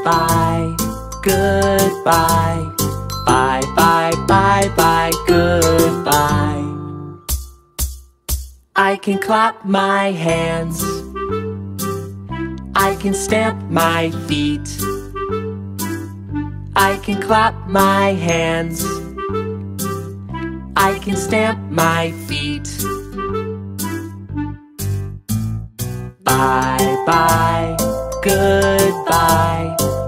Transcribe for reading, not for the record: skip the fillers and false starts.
Goodbye, goodbye, bye, bye, bye, bye, goodbye. I can clap my hands, I can stamp my feet, I can clap my hands, I can stamp my feet. Bye, bye, goodbye,